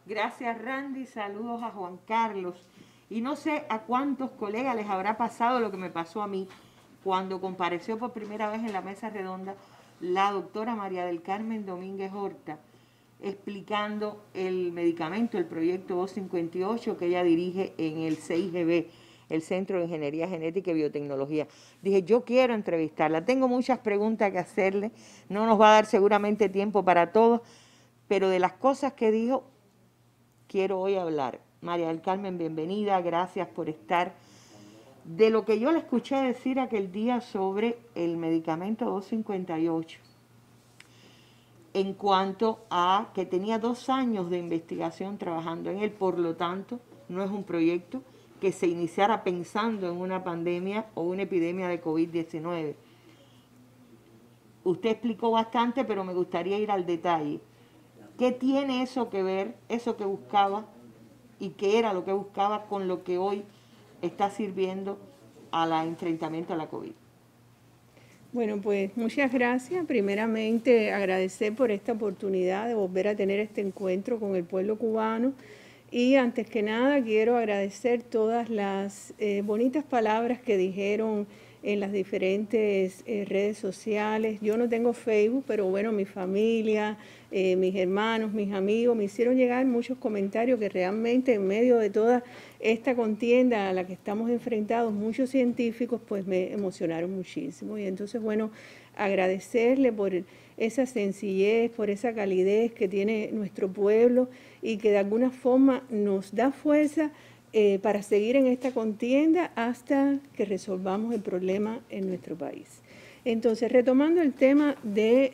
Gracias, Randy. Saludos a Juan Carlos. Y no sé a cuántos colegas les habrá pasado lo que me pasó a mí cuando compareció por primera vez en la mesa redonda la doctora María del Carmen Domínguez Horta, explicando el medicamento, el proyecto 258 que ella dirige en el CIGB, el Centro de Ingeniería Genética y Biotecnología. Dije, yo quiero entrevistarla, tengo muchas preguntas que hacerle, no nos va a dar seguramente tiempo para todo, pero de las cosas que dijo, quiero hoy hablar. María del Carmen, bienvenida, gracias por estar. De lo que yo le escuché decir aquel día sobre el medicamento 258, en cuanto a que tenía 2 años de investigación trabajando en él, por lo tanto, no es un proyecto que se iniciara pensando en una pandemia o una epidemia de COVID-19. Usted explicó bastante, pero me gustaría ir al detalle. ¿Qué tiene eso que ver, eso que buscaba y qué era lo que buscaba con lo que hoy está sirviendo al enfrentamiento a la COVID? Bueno, pues muchas gracias. Primeramente, agradecer por esta oportunidad de volver a tener este encuentro con el pueblo cubano. Y antes que nada, quiero agradecer todas las bonitas palabras que dijeron en las diferentes redes sociales. Yo no tengo Facebook, pero bueno, mi familia, mis hermanos, mis amigos me hicieron llegar muchos comentarios que realmente en medio de toda esta contienda a la que estamos enfrentados, muchos científicos, pues me emocionaron muchísimo. Y entonces, bueno, agradecerle por esa sencillez, por esa calidez que tiene nuestro pueblo y que de alguna forma nos da fuerza para seguir en esta contienda hasta que resolvamos el problema en nuestro país. Entonces, retomando el tema del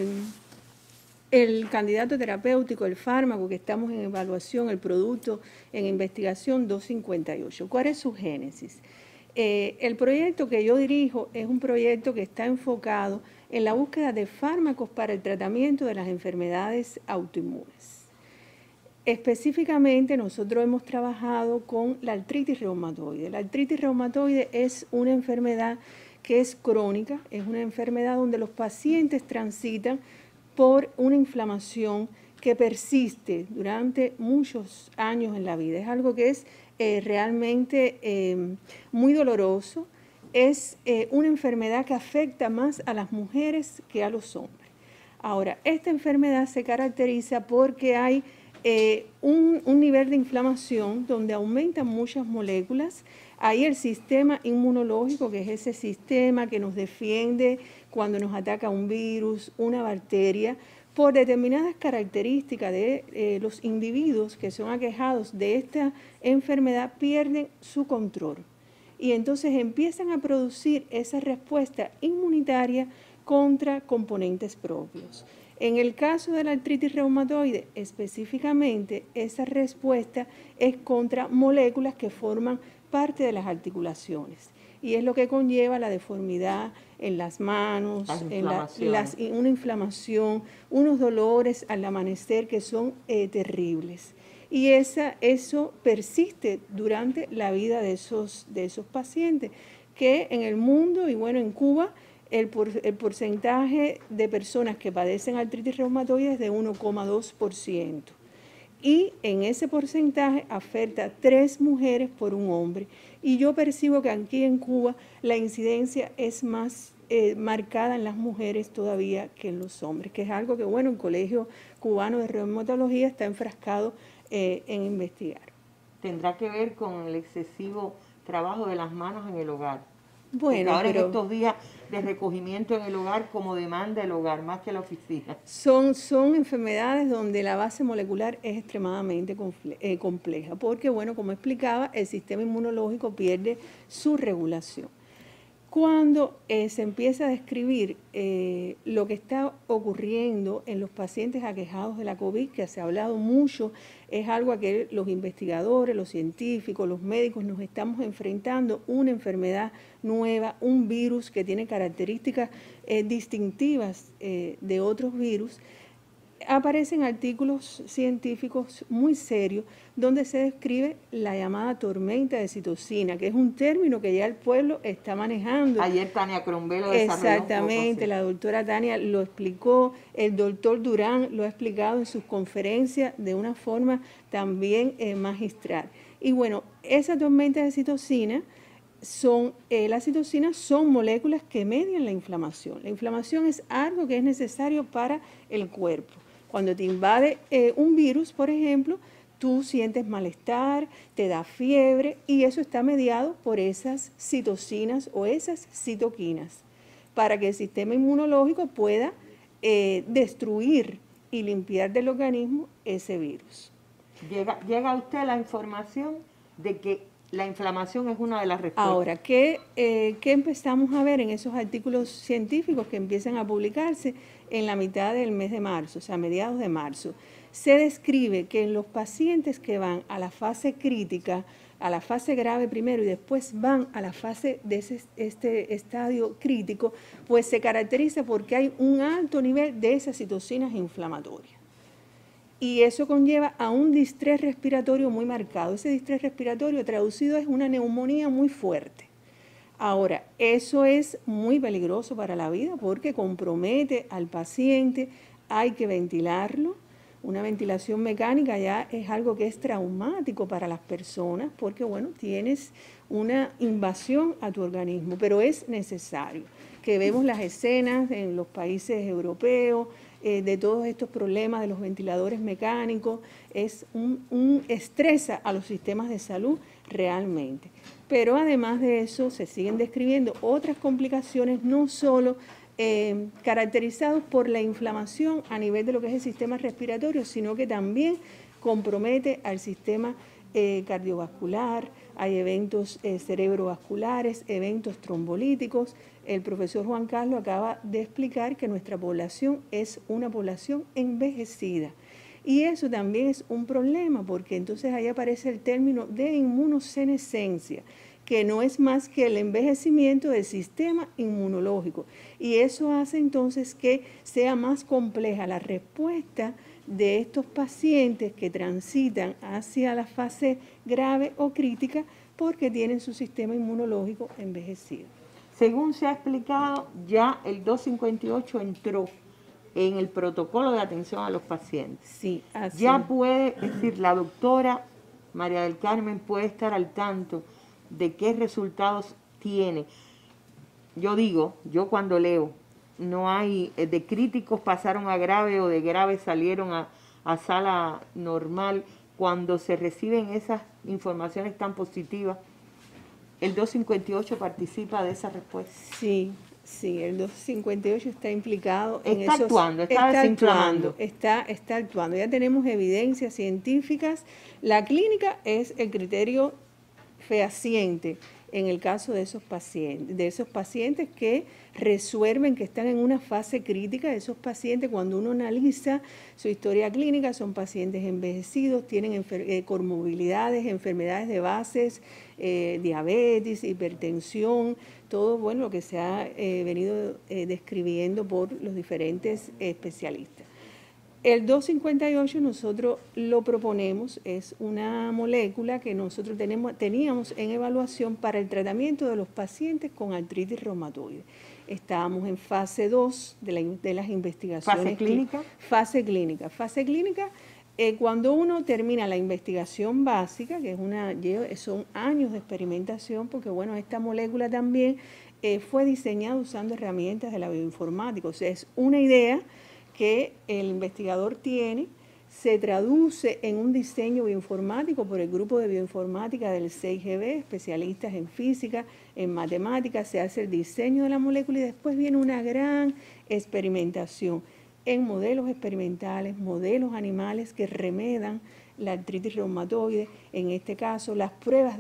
el candidato terapéutico, el fármaco que estamos en evaluación, el producto en investigación 258. ¿Cuál es su génesis? El proyecto que yo dirijo es un proyecto que está enfocado en la búsqueda de fármacos para el tratamiento de las enfermedades autoinmunes. Específicamente nosotros hemos trabajado con la artritis reumatoide. La artritis reumatoide es una enfermedad que es crónica, es una enfermedad donde los pacientes transitan por una inflamación que persiste durante muchos años en la vida. Es algo que es realmente muy doloroso. Es una enfermedad que afecta más a las mujeres que a los hombres. Ahora, esta enfermedad se caracteriza porque hay un nivel de inflamación donde aumentan muchas moléculas. Hay el sistema inmunológico, que es ese sistema que nos defiende cuando nos ataca un virus, una bacteria, por determinadas características de los individuos que son aquejados de esta enfermedad, pierden su control. Y entonces empiezan a producir esa respuesta inmunitaria contra componentes propios. En el caso de la artritis reumatoide, específicamente, esa respuesta es contra moléculas que forman parte de las articulaciones. Y es lo que conlleva la deformidad en las manos, una inflamación, unos dolores al amanecer que son terribles. Y eso persiste durante la vida de esos pacientes, que en el mundo y bueno, en Cuba, el porcentaje de personas que padecen artritis reumatoide es de 1,2%. Y en ese porcentaje afecta 3 mujeres por un hombre. Y yo percibo que aquí en Cuba la incidencia es más marcada en las mujeres todavía que en los hombres, que es algo que, bueno, el Colegio Cubano de Reumatología está enfrascado en investigar. ¿Tendrá que ver con el excesivo trabajo de las manos en el hogar? Bueno, ahora en estos días de recogimiento en el hogar, como demanda el hogar, más que la oficina. Son enfermedades donde la base molecular es extremadamente compleja, porque, bueno, como explicaba, el sistema inmunológico pierde su regulación. Cuando se empieza a describir lo que está ocurriendo en los pacientes aquejados de la COVID, que se ha hablado mucho, es algo a que los investigadores, los científicos, los médicos nos estamos enfrentando, una enfermedad nueva, un virus que tiene características distintivas de otros virus. aparecen artículos científicos muy serios donde se describe la llamada tormenta de citocina, que es un término que ya el pueblo está manejando. Ayer Tania Crombé lo desarrolló. Exactamente, un poco, sí. La doctora Tania lo explicó, el doctor Durán lo ha explicado en sus conferencias de una forma también magistral. Y bueno, esa tormenta de citocina las citocinas son moléculas que median la inflamación. La inflamación es algo que es necesario para el cuerpo. Cuando te invade un virus, por ejemplo, tú sientes malestar, te da fiebre y eso está mediado por esas citocinas o esas citoquinas para que el sistema inmunológico pueda destruir y limpiar del organismo ese virus. Llega a usted la información de que la inflamación es una de las respuestas. Ahora, ¿qué empezamos a ver en esos artículos científicos que empiezan a publicarse en la mitad del mes de marzo, o sea, a mediados de marzo? Se describe que en los pacientes que van a la fase crítica, a la fase grave primero y después van a la fase de este estadio crítico, pues se caracteriza porque hay un alto nivel de esas citocinas inflamatorias. Y eso conlleva a un distrés respiratorio muy marcado. Ese distrés respiratorio traducido es una neumonía muy fuerte. Ahora, eso es muy peligroso para la vida porque compromete al paciente, hay que ventilarlo. Una ventilación mecánica ya es algo que es traumático para las personas porque, bueno, tienes una invasión a tu organismo, pero es necesario. Que vemos las escenas en los países europeos, de todos estos problemas de los ventiladores mecánicos, es estresa a los sistemas de salud realmente. Pero además de eso se siguen describiendo otras complicaciones, no solo caracterizados por la inflamación a nivel de lo que es el sistema respiratorio, sino que también compromete al sistema cardiovascular, hay eventos cerebrovasculares, eventos trombolíticos. El profesor Juan Carlos acaba de explicar que nuestra población es una población envejecida. Y eso también es un problema porque entonces ahí aparece el término de inmunosenescencia, que no es más que el envejecimiento del sistema inmunológico. Y eso hace entonces que sea más compleja la respuesta de estos pacientes que transitan hacia la fase grave o crítica porque tienen su sistema inmunológico envejecido. Según se ha explicado, ya el 258 entró en el protocolo de atención a los pacientes. Sí, así. Ya puede, es decir, la doctora María del Carmen puede estar al tanto de qué resultados tiene. Yo digo, yo cuando leo, no hay, de críticos pasaron a grave o de grave salieron a sala normal, cuando se reciben esas informaciones tan positivas, ¿el 258 participa de esa respuesta? Sí, sí, el 258 está implicado en eso. Está desinflamando. Está actuando. Ya tenemos evidencias científicas. La clínica es el criterio fehaciente en el caso de esos pacientes que resuelven, que están en una fase crítica. Esos pacientes, cuando uno analiza su historia clínica, son pacientes envejecidos, tienen comorbilidades, enfermedades de bases, diabetes, hipertensión, todo bueno lo que se ha venido describiendo por los diferentes especialistas. El 258 nosotros lo proponemos, es una molécula que nosotros teníamos en evaluación para el tratamiento de los pacientes con artritis reumatoide. Estábamos en fase 2 de las investigaciones. ¿Fase clínica? Fase clínica. Fase clínica, cuando uno termina la investigación básica, que son años de experimentación, porque bueno, esta molécula también fue diseñada usando herramientas de la bioinformática, o sea, es una idea que el investigador tiene, se traduce en un diseño bioinformático por el grupo de bioinformática del CIGB, especialistas en física, en matemáticas, se hace el diseño de la molécula y después viene una gran experimentación en modelos experimentales, modelos animales que remedan la artritis reumatoide, en este caso las pruebas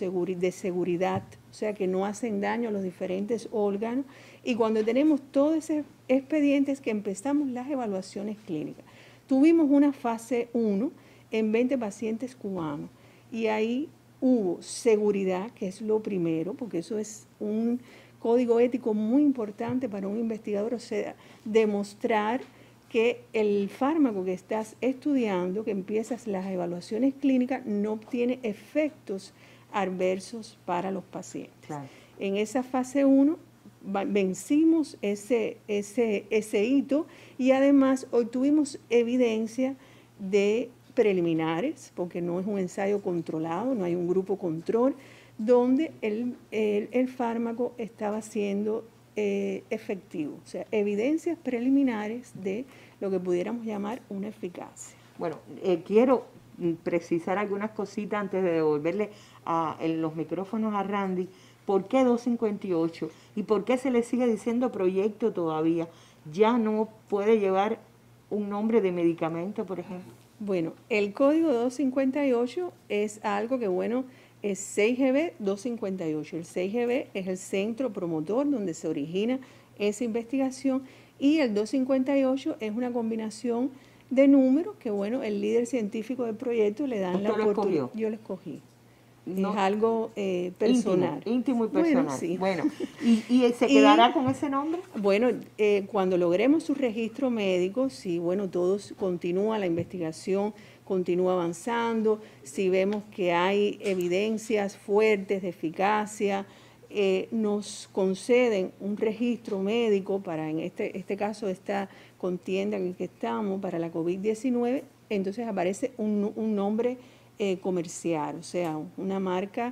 de seguridad, o sea que no hacen daño a los diferentes órganos, y cuando tenemos todos esos expedientes que empezamos las evaluaciones clínicas. Tuvimos una fase 1 en 20 pacientes cubanos y ahí hubo seguridad, que es lo primero, porque eso es un código ético muy importante para un investigador, o sea, demostrar que el fármaco que estás estudiando, que empiezas las evaluaciones clínicas, no obtiene efectos adversos para los pacientes. Claro. En esa fase 1 vencimos ese hito y además obtuvimos evidencia de preliminares, porque no es un ensayo controlado, no hay un grupo control, donde el fármaco estaba siendo efectivo. O sea, evidencias preliminares de lo que pudiéramos llamar una eficacia. Bueno, quiero precisar algunas cositas antes de devolverle en los micrófonos a Randy. ¿Por qué 258? ¿Y por qué se le sigue diciendo proyecto todavía? ¿Ya no puede llevar un nombre de medicamento, por ejemplo? Bueno, el código 258 es algo que, bueno, es 6GB 258. El 6GB es el centro promotor donde se origina esa investigación y el 258 es una combinación de números que, bueno, el líder científico del proyecto le dan la oportunidad. Yo lo escogí. No, es algo personal. Íntimo y personal. Bueno, sí. Bueno, ¿y se quedará con ese nombre? Bueno, cuando logremos su registro médico, si bueno, todo continúa, la investigación continúa avanzando, si vemos que hay evidencias fuertes de eficacia, nos conceden un registro médico para, en este caso, esta contienda en la que estamos para la COVID-19, entonces aparece un nombre comercial, o sea, una marca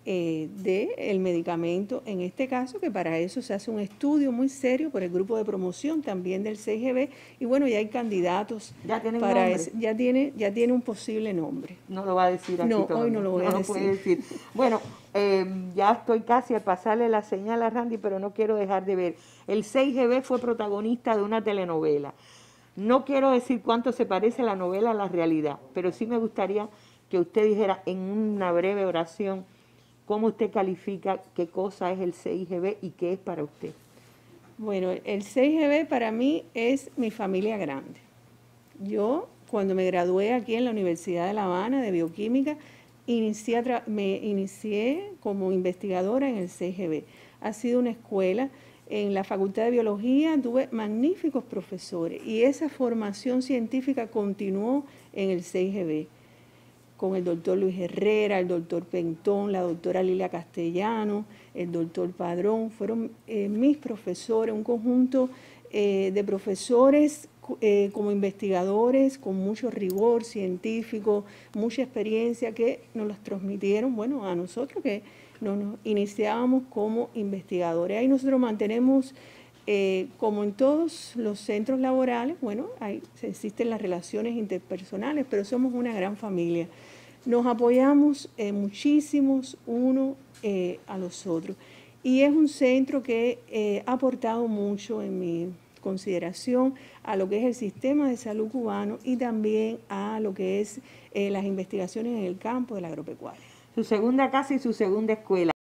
del medicamento, en este caso, que para eso se hace un estudio muy serio por el grupo de promoción también del 6GB, y bueno, ya hay candidatos para eso. Ya tiene un posible nombre. No lo va a decir aquí no, todavía. Hoy no lo voy a decir. Puede decir. Bueno, ya estoy casi al pasarle la señal a Randy, pero no quiero dejar de ver. El 6GB fue protagonista de una telenovela. No quiero decir cuánto se parece la novela a la realidad, pero sí me gustaría que usted dijera en una breve oración cómo usted califica qué cosa es el 6GB y qué es para usted. Bueno, el 6GB para mí es mi familia grande. Yo, cuando me gradué aquí en la Universidad de La Habana de Bioquímica, me inicié como investigadora en el 6GB. Ha sido una escuela. En la Facultad de Biología tuve magníficos profesores y esa formación científica continuó en el 6GB. Con el doctor Luis Herrera, el doctor Pentón, la doctora Lilia Castellano, el doctor Padrón, fueron mis profesores, un conjunto de profesores como investigadores, con mucho rigor científico, mucha experiencia que nos las transmitieron, bueno, a nosotros que nos iniciábamos como investigadores. Ahí nosotros mantenemos, como en todos los centros laborales, bueno, existen las relaciones interpersonales, pero somos una gran familia. Nos apoyamos muchísimos uno a los otros. Y es un centro que ha aportado mucho en mi consideración a lo que es el sistema de salud cubano y también a lo que es las investigaciones en el campo de la agropecuaria. Su segunda casa y su segunda escuela.